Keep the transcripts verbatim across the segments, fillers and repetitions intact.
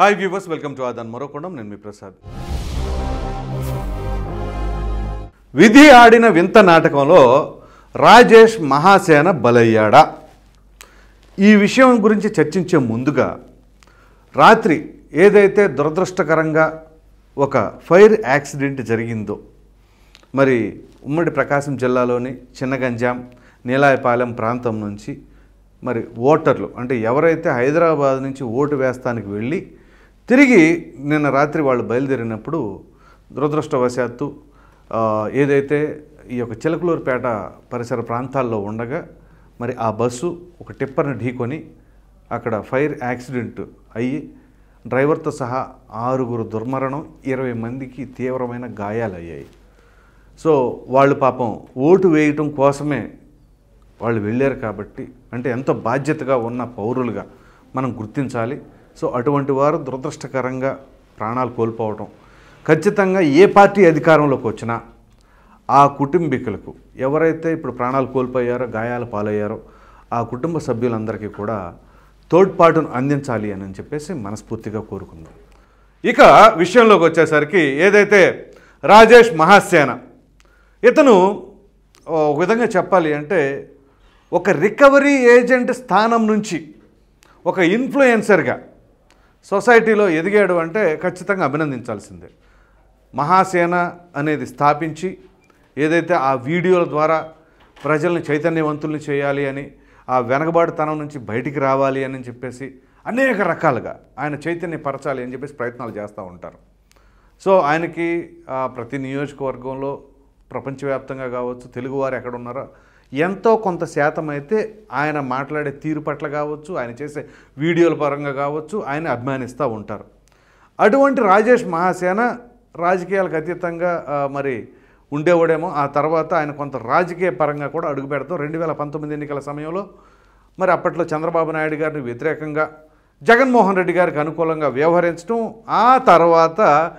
Hi viewers, welcome to ఆదాన్ మరోకొండం. నేను మీ ప్రసాద్. విధి ఆడిన వింత నాటకంలో రాజేష్ మహాసేన బలయ్యాడా? ఈ విషయం గురించి చర్చించే ముందుగా రాత్రి ఏదైతే దురదృష్టకరంగా ఒక ఫైర్ యాక్సిడెంట్ జరిగిందో, మరి ఉమ్మడి ప్రకాశం జిల్లాలోని చిన్నగంజాం నీలాయపాలెం ప్రాంతం నుంచి మరి ఓటర్లు అంటే ఎవరైతే హైదరాబాద్ నుంచి ఓటు వేస్తానికి వెళ్ళి తిరిగి నిన్న రాత్రి వాళ్ళు బయలుదేరినప్పుడు దురదృష్టవశాత్తు ఏదైతే ఈ యొక్క చిలకలూరుపేట పరిసర ప్రాంతాల్లో ఉండగా మరి ఆ బస్సు ఒక టిప్పర్ని ఢీకొని అక్కడ ఫైర్ యాక్సిడెంట్ అయ్యి డ్రైవర్తో సహా ఆరుగురు దుర్మరణం, ఇరవై మందికి తీవ్రమైన గాయాలు అయ్యాయి. సో వాళ్ళు పాపం ఓటు వేయటం కోసమే వాళ్ళు వెళ్ళారు కాబట్టి, అంటే ఎంతో బాధ్యతగా ఉన్న పౌరులుగా మనం గుర్తించాలి. సో అటువంటి వారు దురదృష్టకరంగా ప్రాణాలు కోల్పోవటం, ఖచ్చితంగా ఏ పార్టీ అధికారంలోకి వచ్చినా ఆ కుటుంబీకులకు ఎవరైతే ఇప్పుడు ప్రాణాలు కోల్పోయారో, గాయాలు పాలయ్యారో ఆ కుటుంబ సభ్యులందరికీ కూడా తోడ్పాటును అందించాలి అని చెప్పేసి మనస్ఫూర్తిగా కోరుకుందాం. ఇక విషయంలోకి వచ్చేసరికి ఏదైతే రాజేష్ మహాసేన, ఇతను ఒక విధంగా చెప్పాలి అంటే ఒక రికవరీ ఏజెంట్ స్థానం నుంచి ఒక ఇన్ఫ్లుయెన్సర్గా సొసైటీలో ఎదిగాడు అంటే ఖచ్చితంగా అభినందించాల్సిందే. మహాసేన అనేది స్థాపించి ఏదైతే ఆ వీడియోల ద్వారా ప్రజల్ని చైతన్యవంతుల్ని చేయాలి అని, ఆ వెనకబాటుతనం నుంచి బయటికి రావాలి అని చెప్పేసి అనేక రకాలుగా ఆయన చైతన్యపరచాలి అని చెప్పేసి ప్రయత్నాలు చేస్తూ ఉంటారు. సో ఆయనకి ప్రతి నియోజకవర్గంలో ప్రపంచవ్యాప్తంగా కావచ్చు, తెలుగువారు ఎక్కడ ఉన్నారో ఎంతో కొంత శాతం అయితే ఆయన మాట్లాడే తీరు పట్ల కావచ్చు, ఆయన చేసే వీడియోల పరంగా కావచ్చు ఆయన అభిమానిస్తూ ఉంటారు. అటువంటి రాజేష్ మహాసేన రాజకీయాలకు అతీతంగా మరి ఉండేవాడేమో. ఆ తర్వాత ఆయన కొంత రాజకీయ పరంగా కూడా అడుగు పెడతాం. రెండు వేల పంతొమ్మిది ఎన్నికల సమయంలో మరి అప్పట్లో చంద్రబాబు నాయుడు గారిని వ్యతిరేకంగా జగన్మోహన్ రెడ్డి గారికి అనుకూలంగా వ్యవహరించడం, ఆ తర్వాత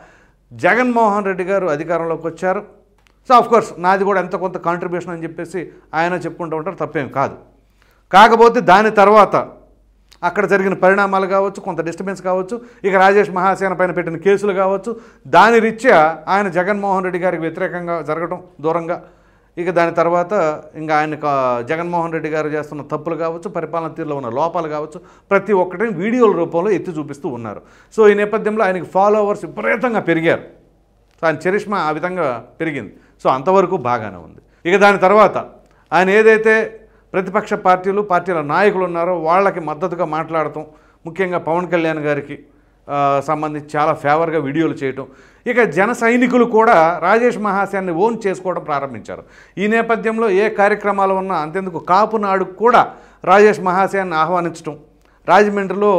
జగన్మోహన్ రెడ్డి గారు అధికారంలోకి వచ్చారు. సో ఆఫ్కోర్స్ నాది కూడా ఎంత కొంత కాంట్రిబ్యూషన్ అని చెప్పేసి ఆయన చెప్పుకుంటూ ఉంటారు, తప్పేం కాదు. కాకపోతే దాని తర్వాత అక్కడ జరిగిన పరిణామాలు కావచ్చు, కొంత డిస్టర్బెన్స్ కావచ్చు, ఇక రాజేష్ మహాసేన పైన పెట్టిన కేసులు కావచ్చు, దాని రీత్యా ఆయన జగన్మోహన్ రెడ్డి గారికి వ్యతిరేకంగా జరగడం దూరంగా, ఇక దాని తర్వాత ఇంకా ఆయన జగన్మోహన్ రెడ్డి గారు చేస్తున్న తప్పులు కావచ్చు, పరిపాలన తీరులో ఉన్న లోపాలు కావచ్చు, ప్రతి ఒక్కటిని వీడియోల రూపంలో ఎత్తి చూపిస్తూ ఉన్నారు. సో ఈ నేపథ్యంలో ఆయనకి ఫాలోవర్స్ విపరీతంగా పెరిగారు. సో ఆయన చరిష్మా ఆ విధంగా పెరిగింది. సో అంతవరకు బాగానే ఉంది. ఇక దాని తర్వాత ఆయన ఏదైతే ప్రతిపక్ష పార్టీలు పార్టీల నాయకులు ఉన్నారో వాళ్ళకి మద్దతుగా మాట్లాడటం, ముఖ్యంగా పవన్ కళ్యాణ్ గారికి సంబంధించి చాలా ఫేవర్గా వీడియోలు చేయటం, ఇక జన సైనికులు కూడా రాజేష్ మహాసేన్ని ఓన్ చేసుకోవడం ప్రారంభించారు. ఈ నేపథ్యంలో ఏ కార్యక్రమాలు ఉన్నా అంతెందుకు కాపు నాడుకు కూడా రాజేష్ మహాసేన్ని ఆహ్వానించడం, రాజమండ్రిలో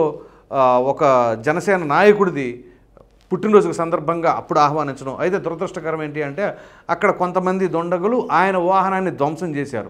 ఒక జనసేన నాయకుడిది పుట్టినరోజుకు సందర్భంగా అప్పుడు ఆహ్వానించడం. అయితే దురదృష్టకరం ఏంటి అంటే అక్కడ కొంతమంది దొండగులు ఆయన వాహనాన్ని ధ్వంసం చేశారు.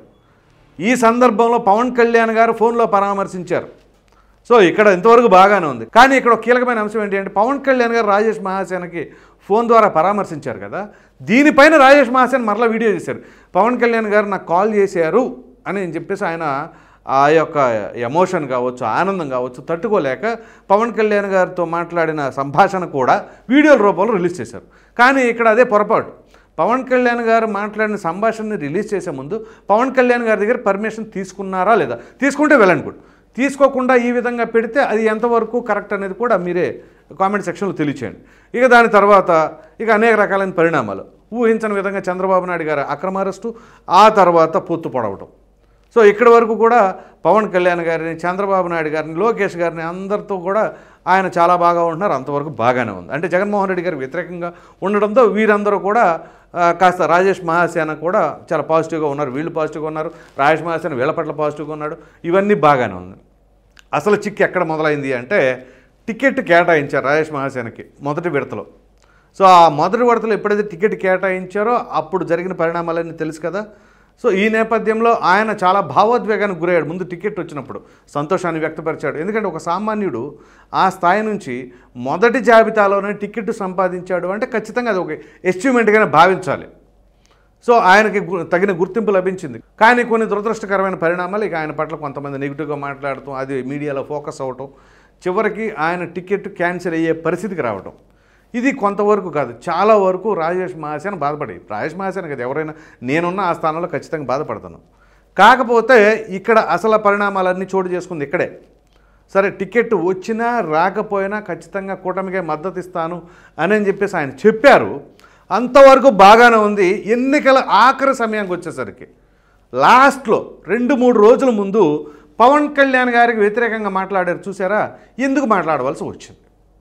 ఈ సందర్భంలో పవన్ కళ్యాణ్ గారు ఫోన్లో పరామర్శించారు. సో ఇక్కడ ఇంతవరకు బాగానే ఉంది. కానీ ఇక్కడ ఒక కీలకమైన అంశం ఏంటి అంటే పవన్ కళ్యాణ్ గారు రాజేష్ మహాసేనకి ఫోన్ ద్వారా పరామర్శించారు కదా, దీనిపైన రాజేష్ మహాసేన మరలా వీడియో చేశారు. పవన్ కళ్యాణ్ గారు నాకు కాల్ చేశారు అని చెప్పేసి ఆయన ఆ యొక్క ఎమోషన్ కావచ్చు, ఆనందం కావచ్చు తట్టుకోలేక పవన్ కళ్యాణ్ గారితో మాట్లాడిన సంభాషణ కూడా వీడియోల రూపంలో రిలీజ్ చేశారు. కానీ ఇక్కడ అదే పొరపాటు. పవన్ కళ్యాణ్ గారు మాట్లాడిన సంభాషణని రిలీజ్ చేసే ముందు పవన్ కళ్యాణ్ గారి దగ్గర పర్మిషన్ తీసుకున్నారా లేదా, తీసుకుంటే వెల్ అండ్ గుడ్. తీసుకోకుండా ఈ విధంగా పెడితే అది ఎంతవరకు కరెక్ట్ అనేది కూడా మీరే కామెంట్ సెక్షన్లో తెలియచేయండి. ఇక దాని తర్వాత ఇక అనేక రకాలైన పరిణామాలు, ఊహించని విధంగా చంద్రబాబు నాయుడు గారు అక్రమ అరెస్టు, ఆ తర్వాత పొత్తు పొడవటం. సో ఇక్కడి వరకు కూడా పవన్ కళ్యాణ్ గారిని, చంద్రబాబు నాయుడు గారిని, లోకేష్ గారిని అందరితో కూడా ఆయన చాలా బాగా ఉంటున్నారు. అంతవరకు బాగానే ఉంది. అంటే జగన్మోహన్ రెడ్డి గారికి వ్యతిరేకంగా ఉండడంతో వీరందరూ కూడా కాస్త రాజేష్ మహాసేన కూడా చాలా పాజిటివ్గా ఉన్నారు, వీళ్ళు పాజిటివ్గా ఉన్నారు, రాజేష్ మహాసేన వీళ్ళ పట్ల పాజిటివ్గా ఉన్నాడు. ఇవన్నీ బాగానే ఉంది. అసలు చిక్కు ఎక్కడ మొదలైంది అంటే టికెట్ కేటాయించారు రాజేష్ మహాసేనకి మొదటి విడతలో. సో ఆ మొదటి విడతలో ఎప్పుడైతే టికెట్ కేటాయించారో అప్పుడు జరిగిన పరిణామాలన్నీ తెలుసు కదా. సో ఈ నేపథ్యంలో ఆయన చాలా భావోద్వేగానికి గురయ్యాడు. ముందు టికెట్ వచ్చినప్పుడు సంతోషాన్ని వ్యక్తపరిచాడు. ఎందుకంటే ఒక సామాన్యుడు ఆ స్థాయి నుంచి మొదటి జాబితాలోనే టికెట్ సంపాదించాడు అంటే ఖచ్చితంగా అది ఒక అచీవ్మెంట్గానే భావించాలి. సో ఆయనకి తగిన గుర్తింపు లభించింది. కానీ కొన్ని దురదృష్టకరమైన పరిణామాలు ఇక ఆయన పట్ల కొంతమంది నెగిటివ్గా మాట్లాడటం, అది మీడియాలో ఫోకస్ అవ్వటం, చివరికి ఆయన టికెట్ క్యాన్సిల్ అయ్యే పరిస్థితికి రావడం, ఇది కొంతవరకు కాదు చాలా వరకు రాజేష్ మహాసేన బాధపడి, రాజేష్ మహాసేన కదా ఎవరైనా, నేనున్న ఆ స్థానంలో ఖచ్చితంగా బాధపడతాను. కాకపోతే ఇక్కడ అసలు పరిణామాలన్నీ చోటు చేసుకుంది ఇక్కడే. సరే టికెట్ వచ్చినా రాకపోయినా ఖచ్చితంగా కూటమికే మద్దతు ఇస్తాను అని చెప్పేసి ఆయన చెప్పారు, అంతవరకు బాగానే ఉంది. ఎన్నికల ఆఖరి సమయానికి వచ్చేసరికి లాస్ట్లో రెండు మూడు రోజుల ముందు పవన్ కళ్యాణ్ గారికి వ్యతిరేకంగా మాట్లాడారు చూసారా, ఎందుకు మాట్లాడవలసి వచ్చింది.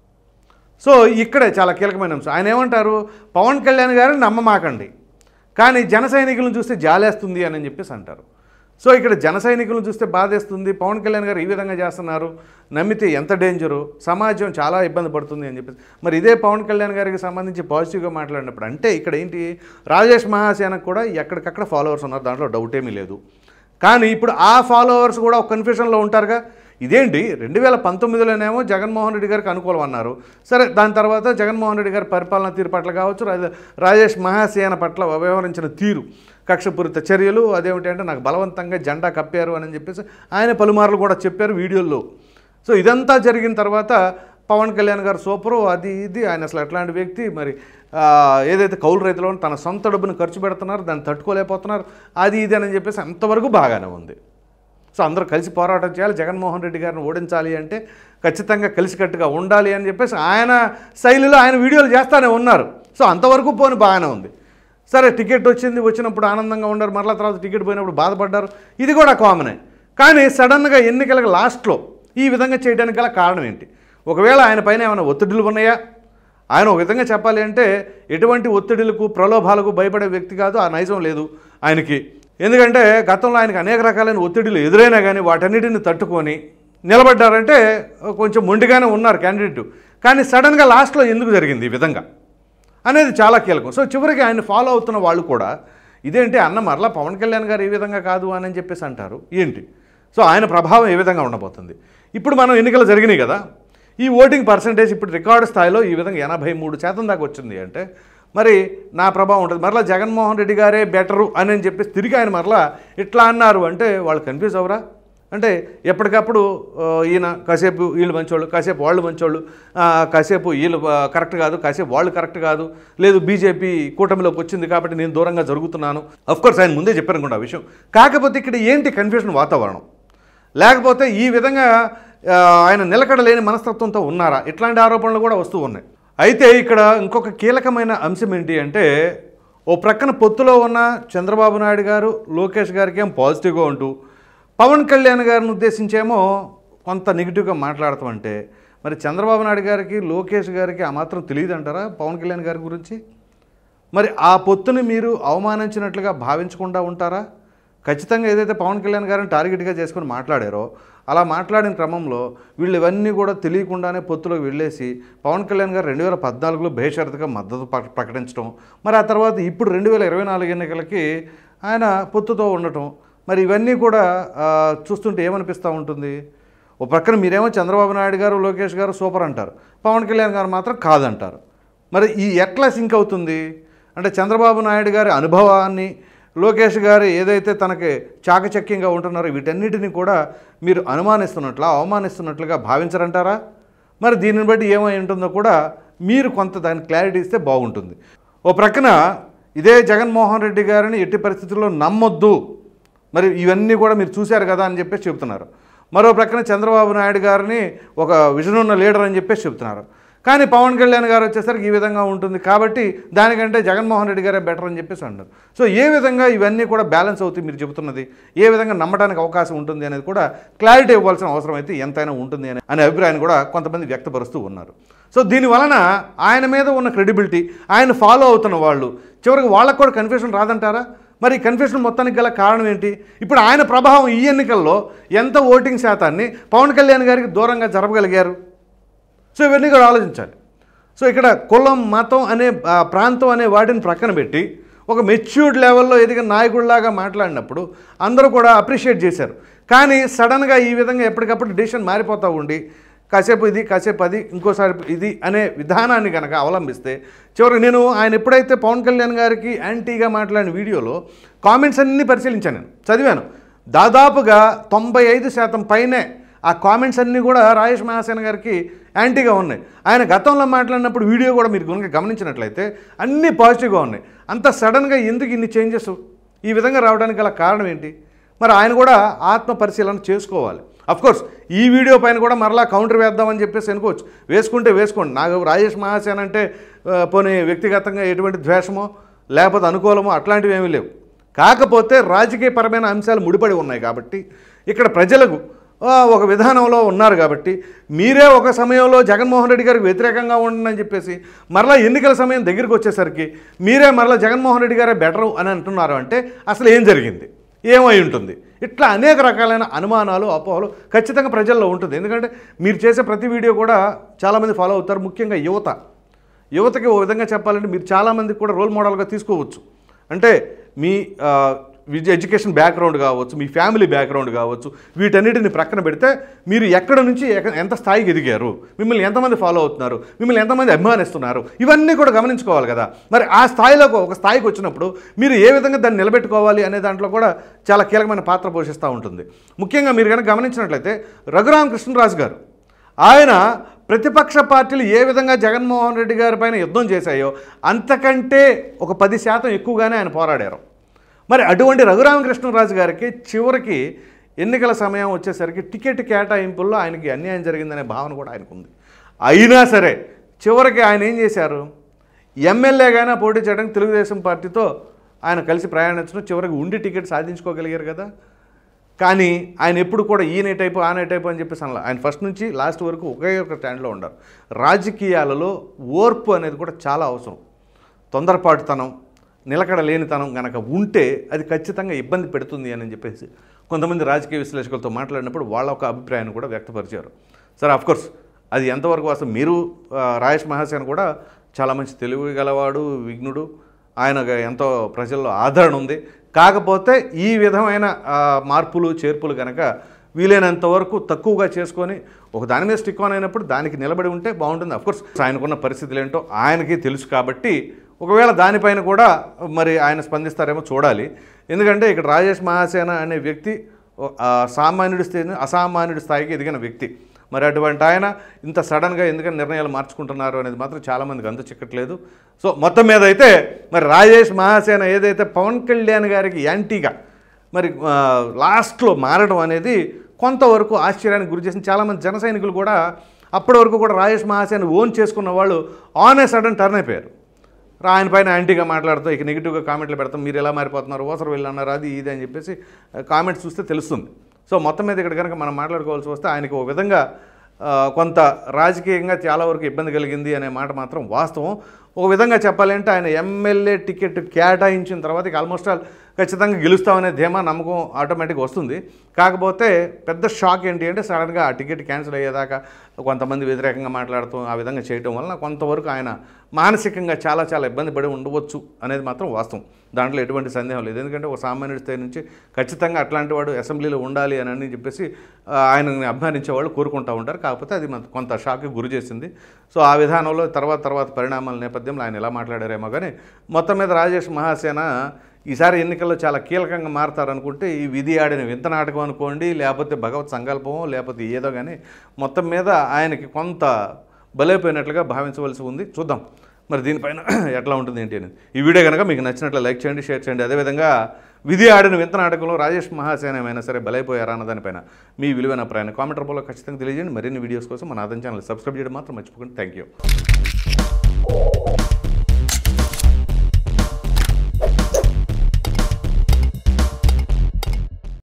సో ఇక్కడే చాలా కీలకమైన అంశం. ఆయన ఏమంటారు, పవన్ కళ్యాణ్ గారిని నమ్మమాకండి కానీ జన సైనికులను చూస్తే జాలేస్తుంది అని చెప్పేసి అంటారు. సో ఇక్కడ జన సైనికులను చూస్తే బాధేస్తుంది, పవన్ కళ్యాణ్ గారు ఈ విధంగా చేస్తున్నారు, నమ్మితే ఎంత డేంజరు, సమాజం చాలా ఇబ్బంది పడుతుంది అని చెప్పేసి. మరి ఇదే పవన్ కళ్యాణ్ గారికి సంబంధించి పాజిటివ్గా మాట్లాడినప్పుడు అంటే ఇక్కడ ఏంటి, రాజేష్ మహాసేనకు కూడా ఎక్కడికక్కడ ఫాలోవర్స్ ఉన్నారు, దాంట్లో డౌట్ ఏమీ లేదు. కానీ ఇప్పుడు ఆ ఫాలోవర్స్ కూడా ఒక కన్ఫ్యూషన్లో ఉంటారుగా, ఇదేంటి రెండు వేల పంతొమ్మిదిలోనేమో జగన్మోహన్ రెడ్డి గారికి అనుకూలం అన్నారు, సరే దాని తర్వాత జగన్మోహన్ రెడ్డి గారి పరిపాలన తీరు పట్ల కావచ్చు, రాజేష్ మహాసేన పట్ల వ్యవహరించిన తీరు, కక్షపూరిత చర్యలు, అదేమిటి అంటే నాకు బలవంతంగా జెండా కప్పారు అని చెప్పేసి ఆయన పలుమార్లు కూడా చెప్పారు వీడియోల్లో. సో ఇదంతా జరిగిన తర్వాత పవన్ కళ్యాణ్ గారు సూపరు, అది ఇది, ఆయన అసలు ఎట్లాంటి వ్యక్తి, మరి ఏదైతే కౌలు రైతులో తన సొంత డబ్బును ఖర్చు పెడుతున్నారు, దాన్ని తట్టుకోలేకపోతున్నారు, అది ఇది అని చెప్పేసి అంతవరకు బాగానే ఉంది. సో అందరూ కలిసి పోరాటం చేయాలి, జగన్మోహన్ రెడ్డి గారిని ఓడించాలి అంటే ఖచ్చితంగా కలిసికట్టుగా ఉండాలి అని చెప్పేసి ఆయన శైలిలో ఆయన వీడియోలు చేస్తూనే ఉన్నారు. సో అంతవరకు పోని బాగానే ఉంది. సరే టికెట్ వచ్చింది, వచ్చినప్పుడు ఆనందంగా ఉన్నారు, మరలా తర్వాత టికెట్ పోయినప్పుడు బాధపడ్డారు, ఇది కూడా కామనే. కానీ సడన్గా ఎన్నికలకు లాస్ట్లో ఈ విధంగా చేయడానికి గల కారణం ఏంటి, ఒకవేళ ఆయన పైన ఏమైనా ఒత్తిడులు ఉన్నాయా? ఆయన ఒక విధంగా చెప్పాలి అంటే ఎటువంటి ఒత్తిడులకు ప్రలోభాలకు భయపడే వ్యక్తి కాదు, ఆ నైజం లేదు ఆయనకి. ఎందుకంటే గతంలో ఆయనకు అనేక రకాలైన ఒత్తిడులు ఎదురైనా కానీ వాటన్నిటిని తట్టుకొని నిలబడ్డారంటే కొంచెం మొండిగానే ఉన్నారు క్యాండిడేట్. కానీ సడన్గా లాస్ట్లో ఎందుకు జరిగింది ఈ విధంగా అనేది చాలా కీలకం. సో చివరికి ఆయన ఫాలో అవుతున్న వాళ్ళు కూడా ఇదేంటి అన్న మరలా పవన్ కళ్యాణ్ గారు ఈ విధంగా కాదు అని చెప్పేసి అంటారు ఏంటి. సో ఆయన ప్రభావం ఏ విధంగా ఉండబోతుంది. ఇప్పుడు మనం ఎన్నికలు జరిగినాయి కదా, ఈ ఓటింగ్ పర్సంటేజ్ ఇప్పుడు రికార్డు స్థాయిలో ఈ విధంగా ఎనభై మూడు శాతం దాకా వచ్చింది అంటే మరి నా ప్రభావం ఉంటుంది. మరలా జగన్మోహన్ రెడ్డి గారే బెటరు అని చెప్పేసి తిరిగి ఆయన మరలా ఇట్లా అన్నారు అంటే వాళ్ళు కన్ఫ్యూజ్ అవరా? అంటే ఎప్పటికప్పుడు ఈయన కాసేపు వీళ్ళు మంచోళ్ళు, కాసేపు వాళ్ళు మంచోళ్ళు, కాసేపు వీళ్ళు కరెక్ట్ కాదు, కాసేపు వాళ్ళు కరెక్ట్ కాదు, లేదు బీజేపీ కూటమిలోకి వచ్చింది కాబట్టి నేను దూరంగా జరుగుతున్నాను. అఫ్కోర్స్ ఆయన ముందే చెప్పారు అనుకోండి ఆ విషయం. కాకపోతే ఇక్కడ ఏంటి కన్ఫ్యూషన్ వాతావరణం, లేకపోతే ఈ విధంగా ఆయన నిలకడలేని మనస్తత్వంతో ఉన్నారా, ఇట్లాంటి ఆరోపణలు కూడా వస్తూ ఉన్నాయి. అయితే ఇక్కడ ఇంకొక కీలకమైన అంశం ఏంటి అంటే ఓ ప్రక్కన పొత్తులో ఉన్న చంద్రబాబు నాయుడు గారు లోకేష్ గారికి ఏం పాజిటివ్గా ఉంటూ పవన్ కళ్యాణ్ గారిని ఉద్దేశించేమో కొంత నెగిటివ్గా మాట్లాడతామంటే మరి చంద్రబాబు నాయుడు గారికి లోకేష్ గారికి ఆ మాత్రం తెలియదు అంటారా పవన్ కళ్యాణ్ గారి గురించి? మరి ఆ పొత్తుని మీరు అవమానించినట్లుగా భావించకుండా ఉంటారా? ఖచ్చితంగా ఏదైతే పవన్ కళ్యాణ్ గారిని టార్గెట్గా చేసుకుని మాట్లాడారో అలా మాట్లాడిన క్రమంలో వీళ్ళు ఇవన్నీ కూడా తెలియకుండానే పొత్తులోకి వెళ్ళేసి పవన్ కళ్యాణ్ గారు రెండు వేల పద్నాలుగులో బేషరతుగా మద్దతు ప్రకటించడం, మరి ఆ తర్వాత ఇప్పుడు రెండు వేల ఇరవై నాలుగు ఎన్నికలకి ఆయన పొత్తుతో ఉండటం, మరి ఇవన్నీ కూడా చూస్తుంటే ఏమనిపిస్తూ ఉంటుంది? ఓ ప్రక్కన మీరేమో చంద్రబాబు నాయుడు గారు లోకేష్ గారు సూపర్ అంటారు, పవన్ కళ్యాణ్ గారు మాత్రం కాదంటారు. మరి ఈ ఎట్లా సింక్ అవుతుంది అంటే చంద్రబాబు నాయుడు గారి అనుభవాన్ని లోకేష్ గారు ఏదైతే తనకి చాకచక్యంగా ఉంటున్నారో వీటన్నిటిని కూడా మీరు అనుమానిస్తున్నట్లా అవమానిస్తున్నట్లుగా భావించరంటారా? మరి దీనిని బట్టి ఏమై ఉంటుందో కూడా మీరు కొంత దానికి క్లారిటీ ఇస్తే బాగుంటుంది. ఓ ప్రక్కన ఇదే జగన్మోహన్ రెడ్డి గారిని ఎట్టి పరిస్థితుల్లో నమ్మొద్దు, మరి ఇవన్నీ కూడా మీరు చూశారు కదా అని చెప్పేసి చెబుతున్నారు. మరో ప్రక్కన చంద్రబాబు నాయుడు గారిని ఒక విజన్ ఉన్న లీడర్ అని చెప్పేసి చెబుతున్నారు. కానీ పవన్ కళ్యాణ్ గారు వచ్చేసరికి ఈ విధంగా ఉంటుంది కాబట్టి దానికంటే జగన్మోహన్ రెడ్డి గారే బెటర్ అని చెప్పేసి అంటారు. సో ఏ విధంగా ఇవన్నీ కూడా బ్యాలెన్స్ అవుతాయి మీరు చెబుతున్నది, ఏ విధంగా నమ్మడానికి అవకాశం ఉంటుంది అనేది కూడా క్లారిటీ ఇవ్వాల్సిన అవసరం అయితే ఎంతైనా ఉంటుంది అని అనే అభిప్రాయాన్ని కూడా కొంతమంది వ్యక్తపరుస్తూ ఉన్నారు. సో దీనివలన ఆయన మీద ఉన్న క్రెడిబిలిటీ, ఆయన ఫాలో అవుతున్న వాళ్ళు చివరికి వాళ్ళకు కూడా కన్ఫ్యూషన్ రాదంటారా? మరి కన్ఫ్యూషన్ మొత్తానికి గల కారణం ఏంటి? ఇప్పుడు ఆయన ప్రభావం ఈ ఎన్నికల్లో ఎంత ఓటింగ్ శాతాన్ని పవన్ కళ్యాణ్ గారికి దూరంగా జరపగలిగారు? సో ఇవన్నీ కూడా ఆలోచించాలి. సో ఇక్కడ కులం మతం అనే ప్రాంతం అనే వాటిని ప్రక్కన పెట్టి ఒక మెచ్యూర్డ్ లెవెల్లో ఎదిగిన నాయకుడిలాగా మాట్లాడినప్పుడు అందరూ కూడా అప్రిషియేట్ చేశారు. కానీ సడన్గా ఈ విధంగా ఎప్పటికప్పుడు డిసిషన్ మారిపోతూ ఉండి కాసేపు ఇది కాసేపు అది ఇంకోసారి ఇది అనే విధానాన్ని కనుక అవలంబిస్తే చివరికి నేను ఆయన ఎప్పుడైతే పవన్ కళ్యాణ్ గారికి యాంటీగా మాట్లాడిన వీడియోలో కామెంట్స్ అన్నీ పరిశీలించాను, నేను చదివాను. దాదాపుగా తొంభై ఐదు శాతం పైనే ఆ కామెంట్స్ అన్నీ కూడా రాజేష్ మహాసేన గారికి యాంటీగా ఉన్నాయి. ఆయన గతంలో మాట్లాడినప్పుడు వీడియో కూడా మీరు కనుక గమనించినట్లయితే అన్నీ పాజిటివ్గా ఉన్నాయి. అంత సడన్గా ఎందుకు ఇన్ని చేంజెస్ ఈ విధంగా రావడానికి గల కారణం ఏంటి? మరి ఆయన కూడా ఆత్మ పరిశీలన చేసుకోవాలి. అఫ్కోర్స్ ఈ వీడియో పైన కూడా మరలా కౌంటర్ వేద్దామని చెప్పేసి అనుకోవచ్చు. వేసుకుంటే వేసుకోండి. నాకు రాజేష్ మహాసేన అంటే పోనీ వ్యక్తిగతంగా ఎటువంటి ద్వేషమో లేకపోతే అనుకూలమో అట్లాంటివి ఏమీ లేవు. కాకపోతే రాజకీయపరమైన అంశాలు ముడిపడి ఉన్నాయి కాబట్టి ఇక్కడ ప్రజలకు ఒక విధానంలో ఉన్నారు కాబట్టి మీరే ఒక సమయంలో జగన్మోహన్ రెడ్డి గారికి వ్యతిరేకంగా ఉండని చెప్పేసి మరలా ఎన్నికల సమయం దగ్గరికి వచ్చేసరికి మీరే మరలా జగన్మోహన్ రెడ్డి గారే బెటరు అని అంటున్నారు అంటే అసలు ఏం జరిగింది, ఏమై ఉంటుంది? ఇట్లా అనేక రకాలైన అనుమానాలు అపోహలు ఖచ్చితంగా ప్రజల్లో ఉంటుంది. ఎందుకంటే మీరు చేసే ప్రతి వీడియో కూడా చాలామంది ఫాలో అవుతారు. ముఖ్యంగా యువత యువతకి ఓ విధంగా చెప్పాలంటే మీరు చాలామందికి కూడా రోల్ మోడల్గా తీసుకోవచ్చు. అంటే మీ ఎడ్యుకేషన్ బ్యాక్గ్రౌండ్ కావచ్చు, మీ ఫ్యామిలీ బ్యాక్గ్రౌండ్ కావచ్చు, వీటన్నిటిని ప్రక్కన పెడితే మీరు ఎక్కడ నుంచి ఎంత స్థాయికి ఎదిగారు, మిమ్మల్ని ఎంతమంది ఫాలో అవుతున్నారు, మిమ్మల్ని ఎంతమంది అభిమానిస్తున్నారు, ఇవన్నీ కూడా గమనించుకోవాలి కదా. మరి ఆ స్థాయిలో ఒక స్థాయికి వచ్చినప్పుడు మీరు ఏ విధంగా దాన్ని నిలబెట్టుకోవాలి అనే దాంట్లో కూడా చాలా కీలకమైన పాత్ర పోషిస్తూ ఉంటుంది. ముఖ్యంగా మీరు కనుక గమనించినట్లయితే రఘురామకృష్ణరాజు గారు ఆయన ప్రతిపక్ష పార్టీలు ఏ విధంగా జగన్మోహన్ రెడ్డి గారి పైన యుద్ధం చేశాయో అంతకంటే ఒక పది శాతం ఎక్కువగానే ఆయన పోరాడారు. మరి అటువంటి రఘురామకృష్ణరాజు గారికి చివరికి ఎన్నికల సమయం వచ్చేసరికి టికెట్ కేటాయింపుల్లో ఆయనకి అన్యాయం జరిగిందనే భావన కూడా ఆయనకు ఉంది. అయినా సరే చివరికి ఆయన ఏం చేశారు, ఎమ్మెల్యేగానే పోటీ చేయడానికి తెలుగుదేశం పార్టీతో ఆయన కలిసి ప్రయాణించడం, చివరికి ఉండి టికెట్ సాధించుకోగలిగారు కదా. కానీ ఆయన ఎప్పుడు కూడా ఈయన టైపు ఆనే టైపు అని చెప్పేసి అలా ఆయన ఫస్ట్ నుంచి లాస్ట్ వరకు ఒకే ఒక స్టాండ్లో ఉండారు. రాజకీయాలలో ఓర్పు అనేది కూడా చాలా అవసరం. తొందరపాటుతనం, నిలకడ లేనితనం కనుక ఉంటే అది ఖచ్చితంగా ఇబ్బంది పెడుతుంది అని చెప్పేసి కొంతమంది రాజకీయ విశ్లేషకులతో మాట్లాడినప్పుడు వాళ్ళ ఒక అభిప్రాయాన్ని కూడా వ్యక్తపరిచారు. సరే, అఫ్కోర్స్ అది ఎంతవరకు అసలు మీరు రాజేష్ మహాసేన కూడా చాలా మంచి తెలివి గలవాడు, విఘ్నుడు, ఆయన ఎంతో ప్రజల్లో ఆదరణ ఉంది. కాకపోతే ఈ విధమైన మార్పులు చేర్పులు కనుక వీలైనంత వరకు తక్కువగా చేసుకొని ఒక దాని మీద స్టిక్ ఆన్ అయినప్పుడు దానికి నిలబడి ఉంటే బాగుంటుంది. అఫ్కోర్స్ ఆయనకున్న పరిస్థితులు ఏంటో ఆయనకి తెలుసు కాబట్టి ఒకవేళ దానిపైన కూడా మరి ఆయన స్పందిస్తారేమో చూడాలి. ఎందుకంటే ఇక్కడ రాజేష్ మహాసేన అనే వ్యక్తి సామాన్యుడి స్థాయి అసామాన్యుడి స్థాయికి ఎదిగిన వ్యక్తి. మరి అటువంటి ఆయన ఇంత సడన్గా ఎందుకని నిర్ణయాలు మార్చుకుంటున్నారు అనేది మాత్రం చాలామందికి అంతు చిక్కట్లేదు. సో మొత్తం మీద అయితే మరి రాజేష్ మహాసేన ఏదైతే పవన్ కళ్యాణ్ గారికి యాంటీగా మరి లాస్ట్లో మారడం అనేది కొంతవరకు ఆశ్చర్యానికి గురి చేసింది. చాలామంది జన సైనికులు కూడా అప్పటి వరకు కూడా రాజేష్ మహాసేన ఓన్ చేసుకున్న వాళ్ళు ఆన్ ఏ సడన్ టర్న్ అయిపోయారు. ఆయన పైన యాంటీగా మాట్లాడుతూ ఇక నెగిటివ్గా కామెంట్లు పెడతాం, మీరు ఎలా మారిపోతున్నారు, ఓసరు వెళ్ళన్నారు, అది ఇది అని చెప్పేసి కామెంట్స్ చూస్తే తెలుస్తుంది. సో మొత్తం మీద ఇక్కడ కనుక మనం మాట్లాడుకోవాల్సి వస్తే ఆయనకి ఒక విధంగా కొంత రాజకీయంగా చాలా వరకు ఇబ్బంది కలిగింది అనే మాట మాత్రం వాస్తవం. ఒక విధంగా చెప్పాలంటే ఆయన ఎమ్మెల్యే టికెట్ కేటాయించిన తర్వాత ఇక ఆల్మోస్ట్ ఆల్ ఖచ్చితంగా గెలుస్తామనే ధీమా నమ్మకం ఆటోమేటిక్గా వస్తుంది. కాకపోతే పెద్ద షాక్ ఏంటి అంటే సడన్గా ఆ టికెట్ క్యాన్సిల్ అయ్యేదాకా కొంతమంది వ్యతిరేకంగా మాట్లాడుతూ ఆ విధంగా చేయడం వలన కొంతవరకు ఆయన మానసికంగా చాలా చాలా ఇబ్బంది పడి ఉండవచ్చు అనేది మాత్రం వాస్తవం. దాంట్లో ఎటువంటి సందేహం లేదు. ఎందుకంటే ఒక సామాన్యుడి స్థాయి నుంచి ఖచ్చితంగా అట్లాంటి వాడు అసెంబ్లీలో ఉండాలి అని అని చెప్పేసి ఆయనని అభిమానించే వాళ్ళు కోరుకుంటూ ఉంటారు. కాకపోతే అది కొంత షాక్కి గురి చేసింది. సో ఆ విధానంలో తర్వాత తర్వాత పరిణామాల నేపథ్యంలో ఆయన ఎలా మాట్లాడారేమో కానీ మొత్తం మీద రాజేష్ మహాసేన ఈసారి ఎన్నికల్లో చాలా కీలకంగా మారతారనుకుంటే ఈ విధి ఆడిన వింత నాటకం అనుకోండి, లేకపోతే భగవత్ సంకల్పమో లేకపోతే ఏదో కానీ మొత్తం మీద ఆయనకి కొంత బలైపోయినట్లుగా భావించవలసి ఉంది. చూద్దాం మరి దీనిపైన ఎట్లా ఉంటుంది ఏంటి అనేది. ఈ వీడియో కనుక మీకు నచ్చినట్లు లైక్ చేయండి, షేర్ చేయండి. అదేవిధంగా విధి ఆడిన వింత నాటకంలో రాజేష్ మహాసేన ఏమైనా సరే బలైపోయారా అన్న దానిపైన మీ విలువైన అభిప్రాయాన్ని కామెంట్ రూపంలో ఖచ్చితంగా తెలియజేయండి. మరిన్ని వీడియోస్ కోసం మన ఆదాయం ఛానల్ సబ్స్క్రైబ్ చేయడం మాత్రం మర్చిపోకండి. Thank you.